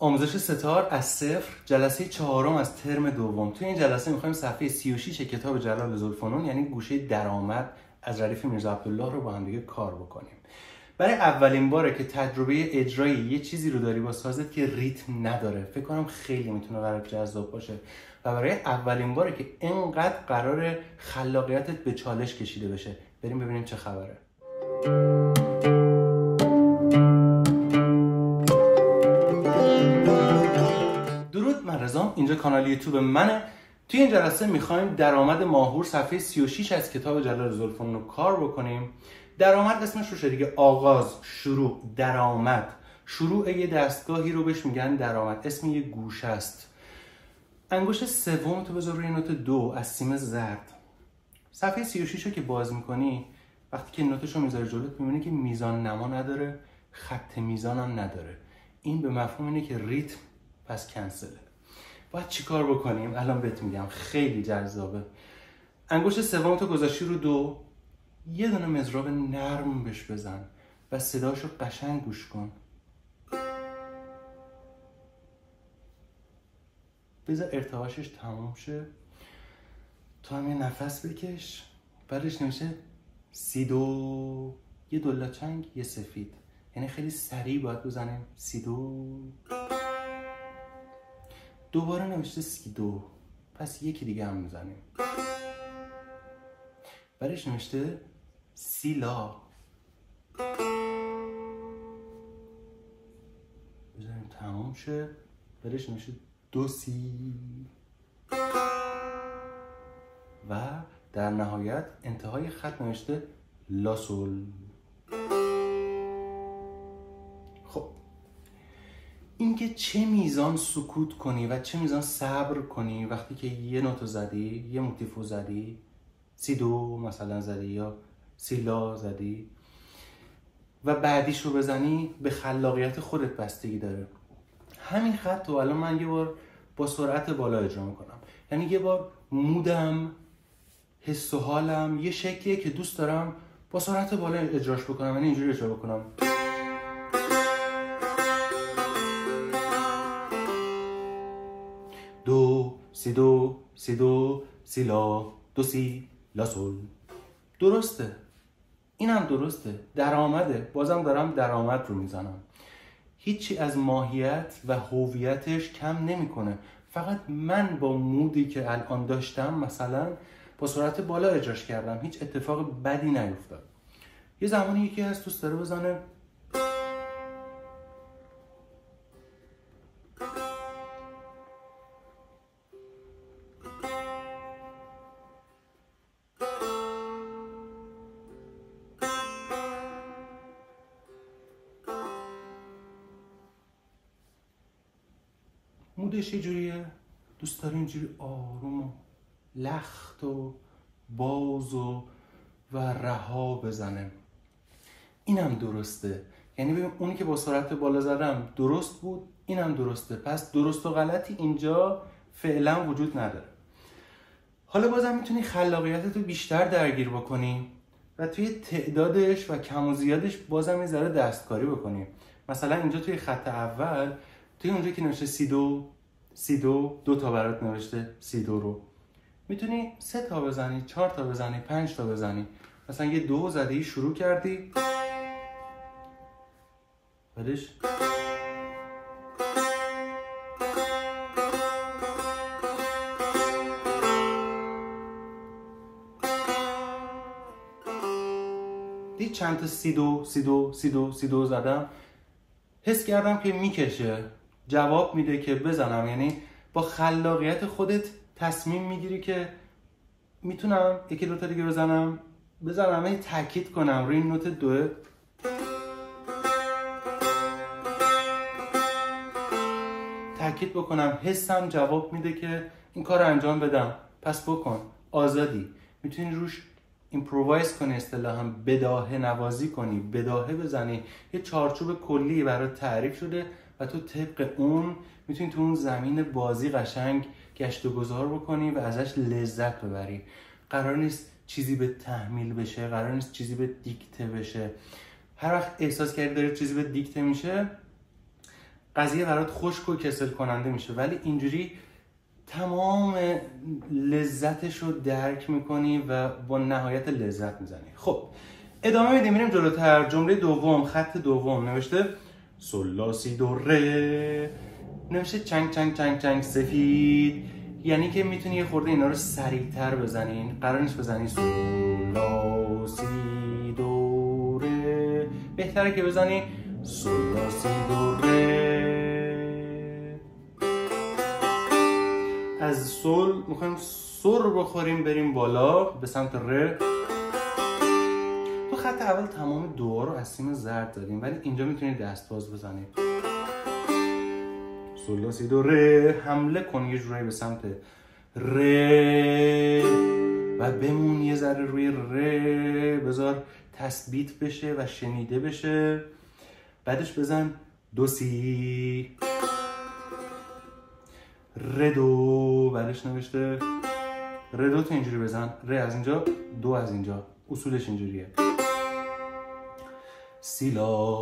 آموزش ستار از صفر، جلسه 4 از ترم دوم. توی این جلسه می‌خوایم صفحه 36 کتاب جلال ذوالفنون یعنی گوشه درآمد از ردیف میرزا عبدالله رو با هم دیگه کار بکنیم. برای اولین باره که تجربه اجرایی یه چیزی رو داری با سازت که ریتم نداره، فکر کنم خیلی میتونه برات جذاب باشه و برای اولین باره که اینقدر قراره خلاقیتت به چالش کشیده بشه. بریم ببینیم چه خبره. درود، من رضام، اینجا کانال یوتیوب منه. توی این جلسه میخوایم درآمد ماهور صفحه 36 از کتاب جلال ذوالفنون رو کار بکنیم. درآمد اسمش رو دیگه، آغاز، شروع، درآمد. شروع یه دستگاهی رو بهش میگن درآمد، اسم یه گوشه است. انگشت سوم تو بذار روی نوت 2 از سیم زرد. صفحه 36 رو که باز میکنی، وقتی که نوتش رو میذاری جلوت میبینی که میزان نما نداره، خط میزان هم نداره. این به مفهوم اینه که ریتم پس کنسله. باید چی کار بکنیم؟ الان بهت میگم، خیلی جذابه. انگشت سوم تو گذاشتی رو 2، یه دونه مضراب نرم بهش بزن و صداشو قشنگ گوش کن. بذار ارتعاشش تموم شه، تو هم یه نفس بکش. بعدش نمیشه سی دو، یه دلاچنگ یه سفید، یعنی خیلی سریع باید بزنیم سی دو. دوباره نوشته سی دو، پس یکی دیگه هم میزنیم. بعدش نوشته سی لا، بزنیم تمام شه. بعدش نوشته دو سی و در نهایت انتهای خط نوشته لا سول. خب اینکه چه میزان سکوت کنی و چه میزان صبر کنی وقتی که یه نوتو زدی، یه موتیفو زدی، سی دو مثلا زدی یا سی لا زدی و بعدیش رو بزنی، به خلاقیت خودت بستگی داره. همین خط رو الان من یه بار با سرعت بالا اجرا میکنم، یعنی یه بار مودم، حس و حالم یه شکلیه که دوست دارم با سرعت بالا اجراش بکنم، یعنی اینجوری اجرا بکنم. دو سی دو سی دو سی لا دو سی لا سول. درسته، اینم درسته، درآمده. بازم دارم درآمد رو میزنم، هیچی از ماهیت و هویتش کم نمیکنه. فقط من با مودی که الان داشتم مثلا با سرعت بالا اجراش کردم، هیچ اتفاق بدی نیفتاد. یه زمانی یکی هست دوست داره بزنه مودش یه جوریه، دوست داره اینجوری آروم و لخت و باز و رها بزنه. اینم درسته، یعنی ببین اونی که با سرعت بالا زدم درست بود، اینم درسته. پس درست و غلطی اینجا فعلا وجود نداره. حالا بازم میتونی خلاقیتت رو بیشتر درگیر بکنی و توی تعدادش و کم و زیادش بازم یه ذره دستکاری بکنی. مثلا اینجا توی خط اول، توی اونجا که نوشته سی دو سی دو، 2 تا برات نوشته سی دو رو میتونی 3 تا بزنی، 4 تا بزنی، 5 تا بزنی. مثلا یه 2 زدی، شروع کردی، بعدش دید چند تا سی دو سی دو سی دو سی دو زدم، حس کردم که میکشه، جواب میده که بزنم. یعنی با خلاقیت خودت تصمیم میگیری که میتونم یکی 2 تا دیگه بزنم، یعنی تاکید کنم روی این نوت 2، تاکید بکنم، حسم جواب میده که این کار رو انجام بدم، پس بکن. آزادی، میتونی روش ایمپرووایز کنی، اصطلاحاً بداهه نوازی کنی، بداهه بزنی. یه چارچوب کلی برات تعریف شده و تو طبق اون میتونی تو اون زمین بازی قشنگ گشت و گذار بکنی و ازش لذت ببری. قرار نیست چیزی به تحمیل بشه، قرار نیست چیزی به دیکته بشه. هر وقت احساس کردی داره چیزی به دیکته میشه، قضیه برات خشک و کسل کننده میشه، ولی اینجوری تمام لذتش رو درک میکنی و با نهایت لذت میزنی. خب ادامه میدیم، میریم جلوتر. جمله دوم، خط دوم نوشته سول لا سی دو ره، نوشته چنگ چنگ چنگ چنگ سفید، یعنی که میتونی یه خورده اینا رو سریعتر بزنین. قرار نیست بزنی سول لا سی دو ره، بهتره که بزنی سول لا سی دو ره. از سول میخوایم سر بخوریم بریم بالا به سمت ره. تو خط اول تمام دوها رو از سیم زرد دادیم، ولی اینجا میتونید دست باز بزنید. سول لا سی دو ره، حمله کن یه جورایی به سمت ره و بمون یه ذره روی ره، بذار تثبیت بشه و شنیده بشه. بعدش بزن دو سی، ره دو، بعدش نوشته ره دو، تو اینجوری بزن، ره از اینجا، دو از اینجا، اصولش اینجوریه. سی لا،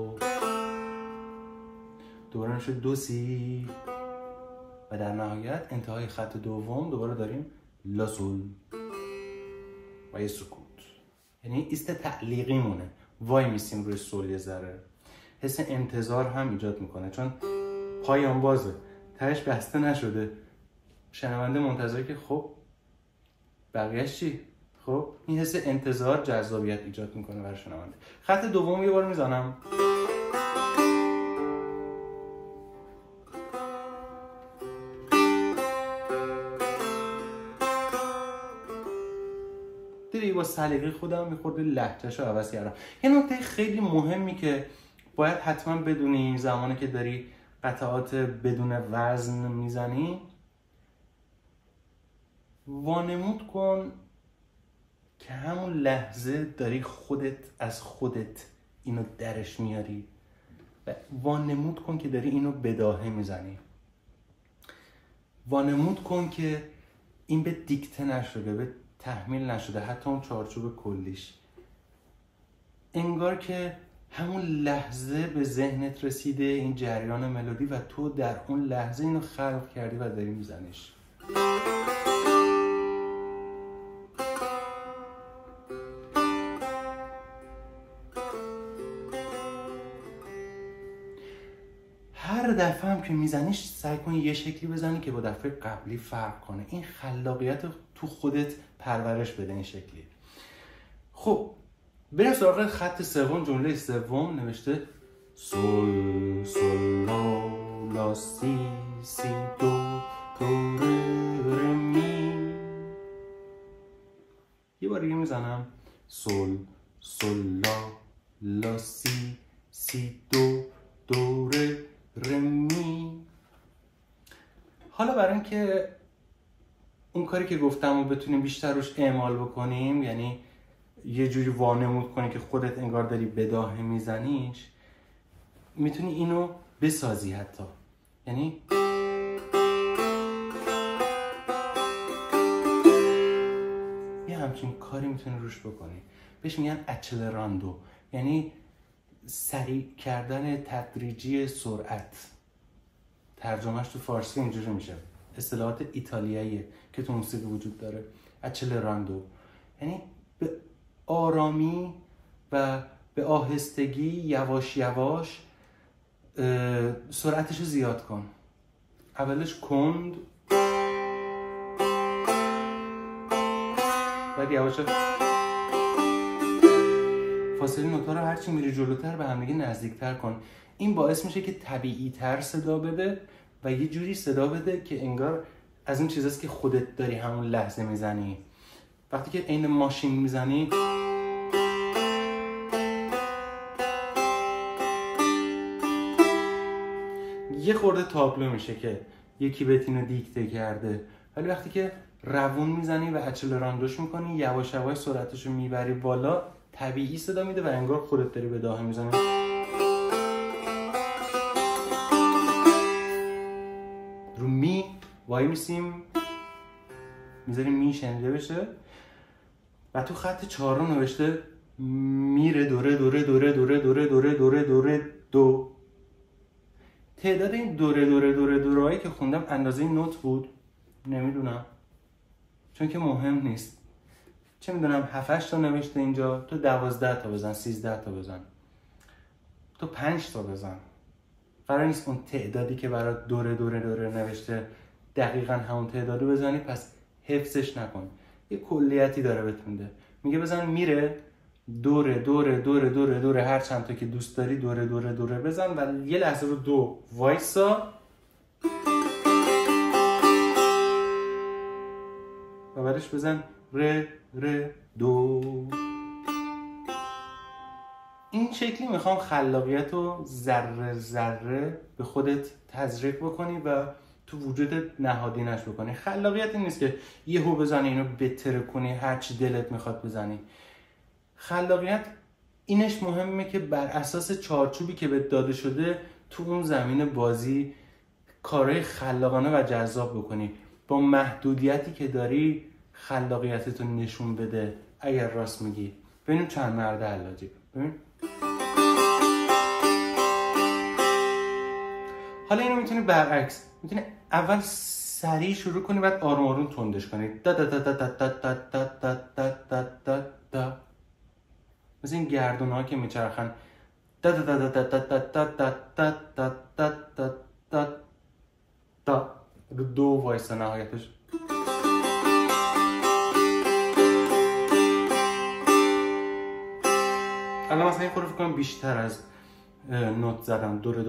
دوباره نوشته دو سی و در نهایت انتهای خط دوم دوباره داریم لا سول و یه سکوت، یعنی ایست تعلیقی مونه، وای میسیم روی سول یه ذره. حس انتظار هم ایجاد میکنه چون پایان بازه، تهش بسته نشده، شنونده منتظره که خب بقیهش چی؟ خب این حس انتظار جذابیت ایجاد میکنه برای شنونده. خط دوم یه بار میزنم. دیدی با سلیقه خودم میخورده لهجه‌شو عوض کردم. یه نکته خیلی مهمی که باید حتما بدونی زمانی که داری قطعات بدون وزن میزنی، وانمود کن که همون لحظه داری خودت از خودت اینو درش میاری و وانمود کن که داری اینو بداهه میزنی. وانمود کن که این به دیکته نشده، به تحمیل نشده، حتی اون چارچوب کلیش. انگار که همون لحظه به ذهنت رسیده این جریان ملودی و تو در اون لحظه اینو خلق کردی و داری میزنیش. هر دفعه هم که میزنیش سعی کن یه شکلی بزنی که با دفعه قبلی فرق کنه. این خلاقیت تو خودت پرورش بده این شکلی. خب بریم سراغ خط سوم. جمله سوم نوشته سول سول لا لا سی سی دو دو ره می. یه بار دیگه میزنم سول سول لا لا سی سی دو دو ره می. حالا برای اینکه اون کاری که گفتم رو بتونیم بیشتر روش اعمال بکنیم، یعنی یه جوری وانمود کنی که خودت انگار داری بداهه میزنیش، میتونی اینو بسازی حتی. یعنی یه همچین کاری میتونی روش بکنی. بهش میگن اچلراندو، یعنی سریع کردن تدریجی سرعت. ترجمهش تو فارسی اینجوری میشه، اصطلاحات ایتالیاییه که تو موسیقی وجود داره. اچلراندو یعنی به آرامی و به آهستگی یواش یواش سرعتش رو زیاد کن. اولش کند، بعد یواش فاصله نوتا رو هرچی میری جلوتر به همدیگه نزدیکتر کن. این باعث میشه که طبیعی تر صدا بده و یه جوری صدا بده که انگار از اون چیزاست که خودت داری همون لحظه میزنی. وقتی که عین ماشین میزنی یه خورده تابلو میشه که یکی بهت اینو دیکته کرده، ولی وقتی که روون میزنی و اچلراندوش میکنی، یواش یواش سرعتشو میبری بالا، طبیعی صدا میده و انگار خودت داری بداهه میزنی. رو می وای میسیم، میذاریم می شنیده بشه و تو خط چهارم نوشته میره دوره دوره دوره دوره دوره دوره دوره دوره دو. تعداد این دوره هایی که خوندم اندازه نوت بود؟ نمیدونم، چون که مهم نیست. چه میدونم 7-8 تا نوشته اینجا، تو 12 تا بزن، 13 تا بزن، تو 5 تا بزن. قرار نیست اون تعدادی که برای دوره نوشته دقیقا همون تعدادو بزنی، پس حفظش نکن. یه کلیتی داره بهت میده، میگه بزن میره دوره هر چند تا که دوست داری دوره بزن و یه لحظه رو دو وایسا و بعدش بزن ر دو. این شکلی میخوام خلاقیت رو ذره به خودت تزریق بکنی و تو وجودت نهادینش بکنی. خلاقیت این نیست که یهو بزنی اینو بتره کنی هر چی دلت میخواد بزنی. خلاقیت اینش مهمه که بر اساس چارچوبی که بهت داده شده تو اون زمین بازی کارهای خلاقانه و جذاب بکنی. با محدودیتی که داری خلاقیتتو نشون بده. اگر راست میگی. ببینیم چند مرد حلاجی. ببین. حالا اینو میتونی برعکس، میتونی اول سریع شروع کنی بعد آروم آروم تندش کنی. دا دا دا دا دا دا دا دا دا دا دا دا. مثل این گردون ها که میچرخن. دا دا دا دا دا دا دا دا دا دا دا دا دا دا. دو وایسا نهایتش. الان مثلا این خورو فکر کنم بیشتر از نوت زدم. دوره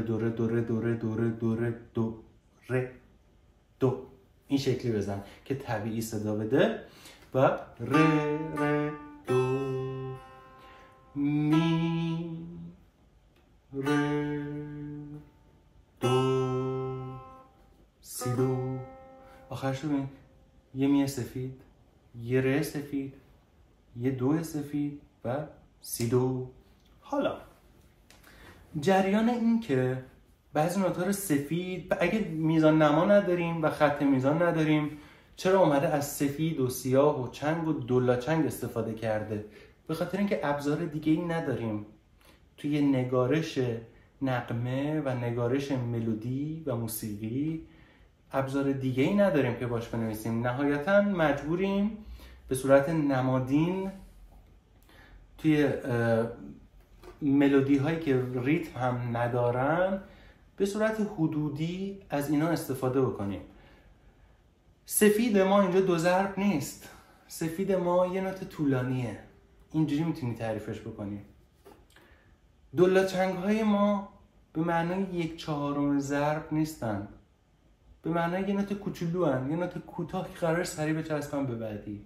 دو. این شکلی بزن که طبیعی صدا بده و ره دو می ره دو سی دو. آخرش رو ببین، یه می سفید، یه ره سفید، یه دو سفید و سی دو. حالا جریان این که بعضی نوت‌ها رو سفید، اگه میزان نما نداریم و خط میزان نداریم، چرا اومده از سفید و سیاه و چنگ و دولاچنگ استفاده کرده؟ به خاطر اینکه ابزار دیگه‌ای نداریم. توی نگارش نغمه و نگارش ملودی و موسیقی ابزار دیگه‌ای نداریم که باش بنویسیم. نهایتاً مجبوریم به صورت نمادین توی ملودی هایی که ریتم هم ندارن به صورت حدودی از اینا استفاده بکنیم. سفید ما اینجا دو ضرب نیست. سفید ما یه نوت طولانیه. اینجوری میتونی تعریفش بکنی. دولاچنگ های ما به معنای 1/4 ضرب نیستن. به معنای یه نوت کوچولو هن. یه نوت کوتاه که قرار سریع بچسبن به بعدی.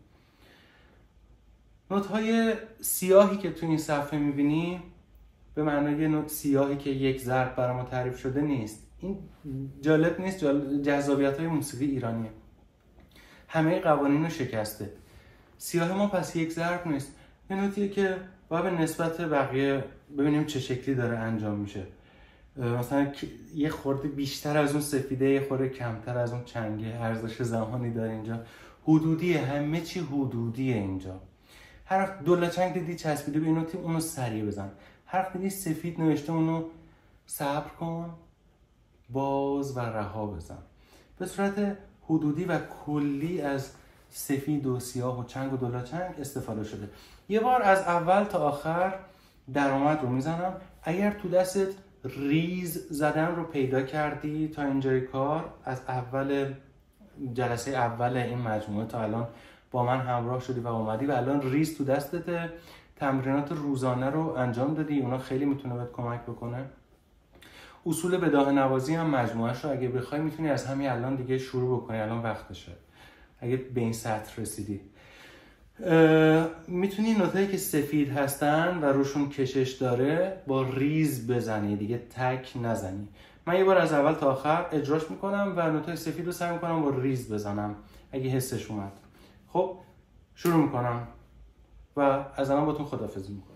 نوت های سیاهی که تو این صفحه میبینی به معنای نوت سیاهی که 1 ضرب برای ما تعریف شده نیست. این جالب نیست. جذابیت های موسیقی ایرانیه. همه قوانین رو شکسته. سیاه ما پس 1 ضرب نیست. یه نوتیه که باید به نسبت بقیه ببینیم چه شکلی داره انجام میشه. مثلا یه خورده بیشتر از اون سفیده، یه خورده کمتر از اون چنگه. ارزش زمانی داره اینجا. حدودیه. همه چی حدودیه اینجا. هر وقت دولاچنگ دیدی چسبیده به این نوتی، اونو سریع بزن. هر وقت دیدی سفید نوشته، اونو صبر کن، باز و رها بزن. به صورت حدودی و کلی از سفید و سیاه و چنگ و دولاچنگ استفاده شده. یه بار از اول تا آخر درآمد رو میزنم. اگر تو دستت ریز زدن رو پیدا کردی تا اینجای کار، از اول جلسه اول این مجموعه تا الان با من همراه شدی و اومدی و الان ریز تو دستت، تمرینات روزانه رو انجام دادی، اونا خیلی میتونه بهت کمک بکنه. اصول بداهه نوازی هم مجموعهش رو اگه بخوای میتونی از همین الان دیگه شروع بکنی. الان وقتشه اگه به این سطح رسیدی. میتونی نوتایی که سفید هستن و روشون کشش داره با ریز بزنی، دیگه تک نزنی. من یه بار از اول تا آخر اجراش میکنم و نوتای سفید رو سعی میکنم با ریز بزنم اگه حسش اومد. خب شروع میکنم و از الان باتون خداحافظی میکنم.